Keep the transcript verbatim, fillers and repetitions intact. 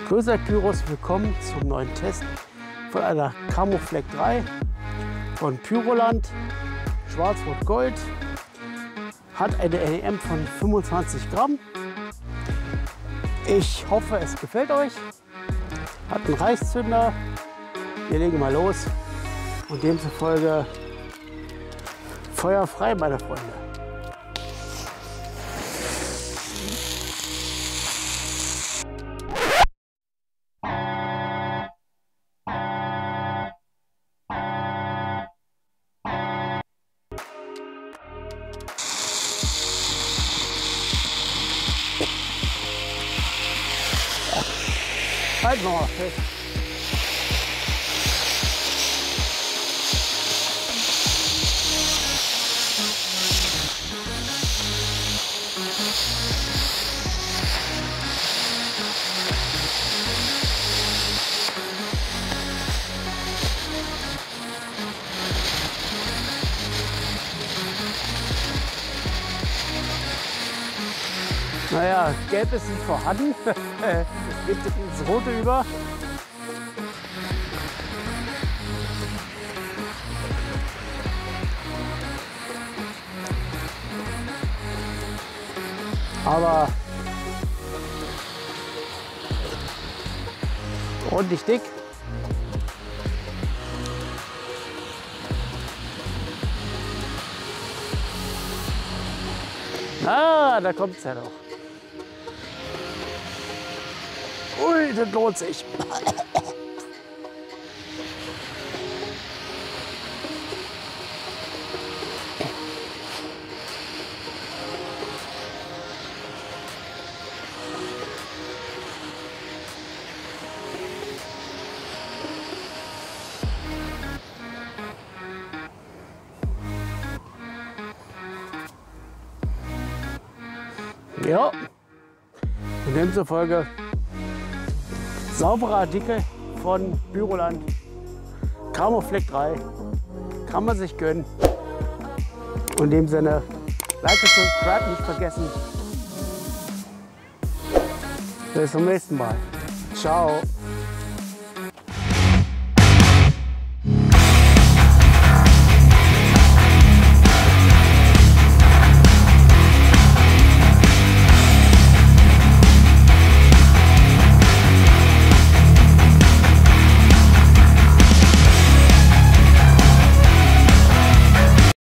Grüß euch Pyros, willkommen zum neuen Test von einer Camoflex drei von Pyroland, Schwarz-Rot-Gold. Hat eine N E M von fünfundzwanzig Gramm. Ich hoffe, es gefällt euch. Hat einen Reißzünder. Wir legen mal los und demzufolge Feuer frei, meine Freunde. Halt mal fest. Naja, gelb ist nicht vorhanden. Es geht ins Rote über. Aber ordentlich dick. Ah, da kommt es ja noch. Ui, das lohnt sich. Ja, und demzufolge sauberer Artikel von Pyroland, Camoflex drei, kann man sich gönnen. Und in dem Sinne, like und subscribe nicht vergessen. Bis zum nächsten Mal. Ciao.